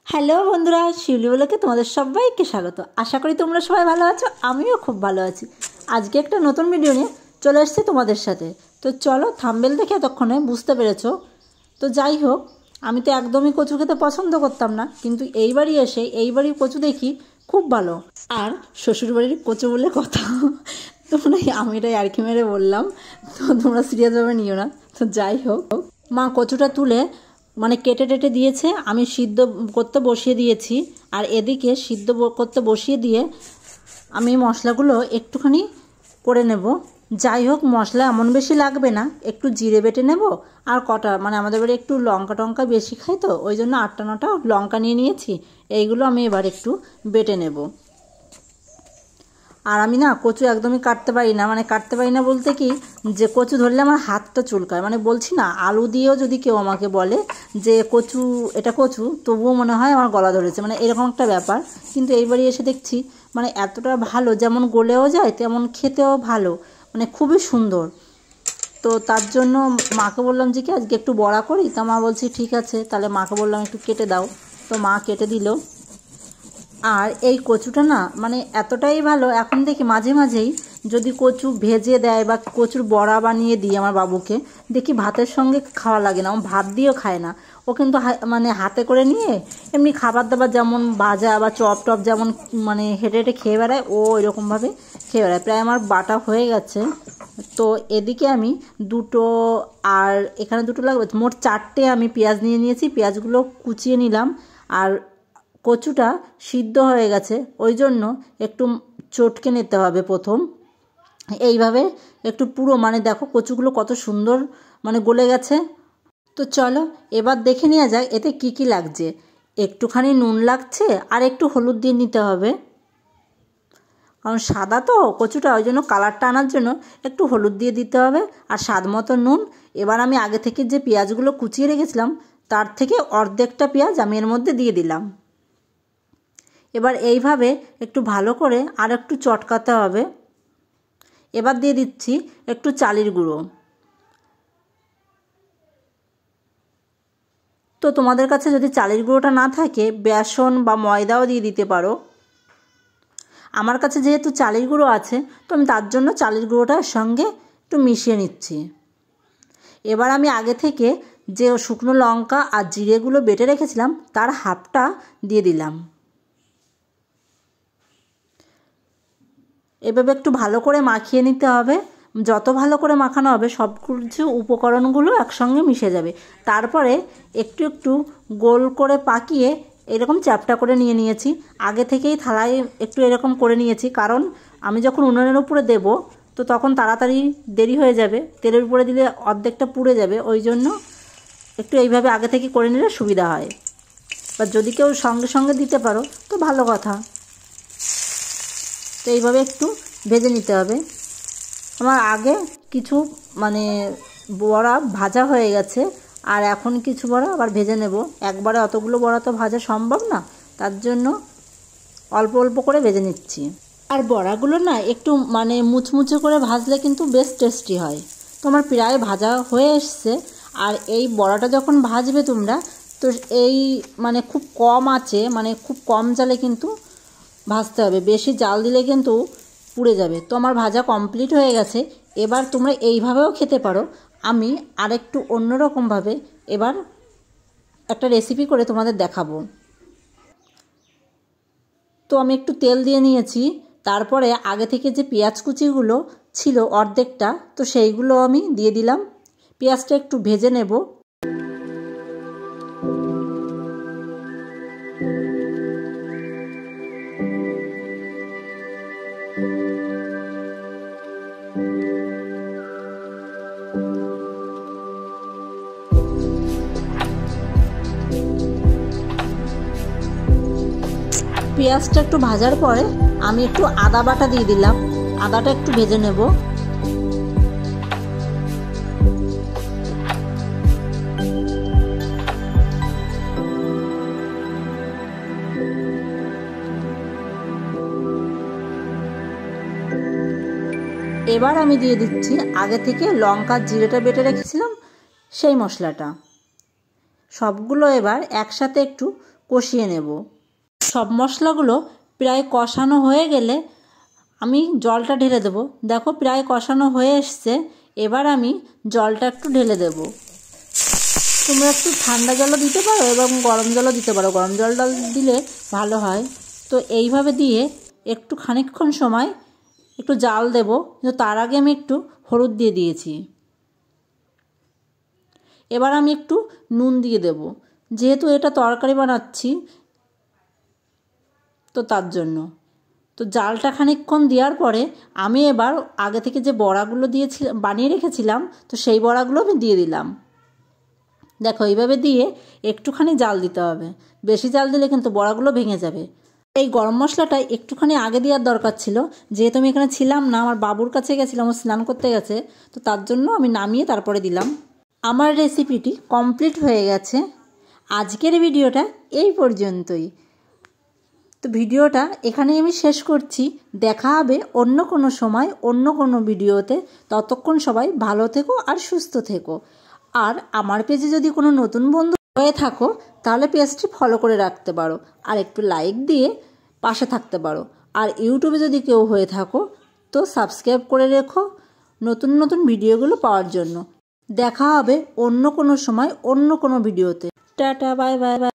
Hello বন্ধুরা, শিউলি ব্লগে তোমাদের সবাইকে স্বাগত। আশা করি তোমরা সবাই ভালো আছো, আমিও খুব ভালো আছি। আজকে একটা নতুন ভিডিও নিয়ে চলে এসেছি তোমাদের সাথে। তো চলো, থাম্বনেল দেখে এতক্ষণে বুঝতে পেরেছো। তো যাই হোক, আমি তো একদমই কচু খেতে পছন্দ করতাম না, কিন্তু এইবারই এসে এইবারই কচু দেখি খুব ভালো। আর শ্বশুরবাড়ির কচু বলে কথা, তোমরা আমি এটাই আর কি মেরে বললাম, তো তোমরা সিরিয়াসভাবে নিও না। তো যাই হোক, মা কচুটা তুলে মানে কেটে টেটে দিয়েছে, আমি সিদ্ধ করতে বসিয়ে দিয়েছি। আর এদিকে সিদ্ধ করতে বসিয়ে দিয়ে আমি মশলাগুলো একটুখানি করে নেব। যাই হোক, মশলা এমন বেশি লাগবে না, একটু জিরে বেটে নেব। আর কটা মানে আমাদের বাড়ি একটু লঙ্কা টঙ্কা বেশি খাই, তো ওই জন্য 8টা 9টা লঙ্কা নিয়ে নিয়েছি। এইগুলো আমি এবার একটু বেটে নেব। আর আমি না কচু একদমই কাটতে পারি না, মানে কাটতে পারি না বলতে কি, যে কচু ধরলে আমার হাতটা চুলকায়। মানে বলছি না, আলু দিয়েও যদি কেউ আমাকে বলে যে কচু এটা কচু, তবুও মনে হয় আমার গলা ধরেছে, মানে এরকম একটা ব্যাপার। কিন্তু এইবারই এসে দেখছি মানে এতটা ভালো, যেমন গলেও যায় তেমন খেতেও ভালো, মানে খুবই সুন্দর। তো তার জন্য মাকে বললাম যে কি আজকে একটু বড়া করি। তা মা বলছি ঠিক আছে, তাহলে মাকে বললাম একটু কেটে দাও। তো মা কেটে দিল। আর এই কচুটা না মানে এতটাই ভালো, এখন দেখি মাঝে মাঝেই যদি কচু ভেজে দেয় বা কচুর বড়া বানিয়ে দিই আমার বাবুকে, দেখি ভাতের সঙ্গে খাওয়া লাগে না, ও ভাত দিয়েও খায় না। ও কিন্তু মানে হাতে করে নিয়ে এমনি খাবার দাবার যেমন ভাজা বা চপ টপ যেমন মানে হেঁটে হেঁটে খেয়ে বেড়ায়, ও এরকমভাবে খেয়ে বেড়ায়। প্রায় আমার বাটা হয়ে গেছে। তো এদিকে আমি দুটো, আর এখানে দুটো লাগবে, মোট 4টে আমি পেঁয়াজ নিয়ে নিয়েছি। পেঁয়াজগুলো কুচিয়ে নিলাম। আর কচুটা সিদ্ধ হয়ে গেছে, ওই জন্য একটু চটকে নিতে হবে প্রথম। এইভাবে একটু পুরো মানে দেখো কচুগুলো কত সুন্দর মানে গলে গেছে। তো চলো এবার দেখে নেওয়া যাক এতে কি কি লাগছে। একটুখানি নুন লাগছে, আর একটু হলুদ দিয়ে নিতে হবে, কারণ সাদা তো কচুটা, ওই জন্য কালারটা আনার জন্য একটু হলুদ দিয়ে দিতে হবে। আর স্বাদ মতো নুন। এবার আমি আগে থেকে যে পেঁয়াজগুলো কুচিয়ে রেখেছিলাম তার থেকে অর্ধেকটা পেঁয়াজ আমি এর মধ্যে দিয়ে দিলাম। এবার এইভাবে একটু ভালো করে আর একটু চটকাতে হবে। এবার দিয়ে দিচ্ছি একটু চালের গুঁড়ো। তো তোমাদের কাছে যদি চালের গুঁড়োটা না থাকে, বেসন বা ময়দাও দিয়ে দিতে পারো। আমার কাছে যেহেতু চালের গুঁড়ো আছে, তো আমি তার জন্য চালের গুঁড়োটার সঙ্গে একটু মিশিয়ে নিচ্ছি। এবার আমি আগে থেকে যে শুকনো লঙ্কা আর জিরেগুলো বেটে রেখেছিলাম তার হাফটা দিয়ে দিলাম। এভাবে একটু ভালো করে মাখিয়ে নিতে হবে। যত ভালো করে মাখানো হবে সব কিছু উপকরণগুলো একসঙ্গে মিশে যাবে। তারপরে একটু একটু গোল করে পাকিয়ে এরকম চ্যাপটা করে নিয়ে নিয়েছি। আগে থেকেই থালায় একটু এরকম করে নিয়েছি, কারণ আমি যখন উনুনের উপরে দেব তো তখন তাড়াতাড়ি দেরি হয়ে যাবে, তেলের উপরে দিলে অর্ধেকটা পুড়ে যাবে, ওই জন্য একটু এইভাবে আগে থেকে করে নিলে সুবিধা হয়। বা যদি কেউ সঙ্গে সঙ্গে দিতে পারো তো ভালো কথা। তো এইভাবে একটু ভেজে নিতে হবে। আমার আগে কিছু মানে বড়া ভাজা হয়ে গেছে, আর এখন কিছু বড়া আবার ভেজে নেব। একবারে অতগুলো বড়া তো ভাজা সম্ভব না, তার জন্য অল্প অল্প করে ভেজে নিচ্ছি। আর বড়াগুলো না একটু মানে মুচমুচে করে ভাজলে কিন্তু বেশ টেস্টি হয়। তো আমার প্রায় ভাজা হয়ে এসছে। আর এই বড়াটা যখন ভাজবে তোমরা, তো এই মানে খুব কম আঁচে, মানে খুব কম জালে কিন্তু ভাজতে হবে, বেশি জাল দিলে কিন্তু পুড়ে যাবে। তো আমার ভাজা কমপ্লিট হয়ে গেছে। এবার তোমরা এইভাবেও খেতে পারো। আমি আরেকটু অন্যরকমভাবে এবার একটা রেসিপি করে তোমাদের দেখাবো। তো আমি একটু তেল দিয়ে নিয়েছি, তারপরে আগে থেকে যে পেঁয়াজ কুচিগুলো ছিল অর্ধেকটা, তো সেইগুলো আমি দিয়ে দিলাম। পেঁয়াজটা একটু ভেজে নেব। পেঁয়াজটা একটু ভাজার পরে আমি একটু আদা বাটা দিয়ে দিলাম। আদাটা একটু ভেজে নেব। এবার আমি দিয়ে দিচ্ছি আগে থেকে লঙ্কা জিরেটা বেটে রেখেছিলাম সেই মশলাটা। সবগুলো এবার একসাথে একটু কষিয়ে নেব। সব মশলাগুলো প্রায় কষানো হয়ে গেলে আমি জলটা ঢেলে দেব। দেখো প্রায় কষানো হয়ে এসছে, এবার আমি জলটা একটু ঢেলে দেব। তোমরা একটু ঠান্ডা জলও দিতে পারো এবং গরম জলও দিতে পারো, গরম জলটা দিলে ভালো হয়। তো এইভাবে দিয়ে একটু খানিকক্ষণ সময় একটু জাল দেব, কিন্তু তার আগে আমি একটু হলুদ দিয়ে দিয়েছি। এবার আমি একটু নুন দিয়ে দেব, যেহেতু এটা তরকারি বানাচ্ছি তো তার জন্য। তো জালটা খানিকক্ষণ দেওয়ার পরে আমি এবার আগে থেকে যে বড়াগুলো বানিয়ে রেখেছিলাম, তো সেই বড়াগুলো আমি দিয়ে দিলাম। দেখো এইভাবে দিয়ে একটুখানি জাল দিতে হবে, বেশি জাল দিলে কিন্তু বড়াগুলো ভেঙে যাবে। এই গরম মশলাটা একটুখানি আগে দেওয়ার দরকার ছিল, যেহেতু আমি এখানে ছিলাম না, আমার বাবুর কাছে গেছিলাম, ও স্নান করতে গেছে, তো তার জন্য আমি নামিয়ে তারপরে দিলাম। আমার রেসিপিটি কমপ্লিট হয়ে গেছে। আজকের ভিডিওটা এই পর্যন্তই। তো ভিডিওটা এখানেই আমি শেষ করছি। দেখা হবে অন্য কোনো সময় অন্য কোনো ভিডিওতে। ততক্ষণ সবাই ভালো থেকো আর সুস্থ থেকো। আর আমার পেজে যদি কোনো নতুন বন্ধু হয়ে থাকো তাহলে পেজটি ফলো করে রাখতে পারো আর একটু লাইক দিয়ে পাশে থাকতে পারো। আর ইউটিউবে যদি কেউ হয়ে থাকো তো সাবস্ক্রাইব করে রেখো নতুন নতুন ভিডিওগুলো পাওয়ার জন্য। দেখা হবে অন্য কোনো সময় অন্য কোনো ভিডিওতে। Tata, bye bye by.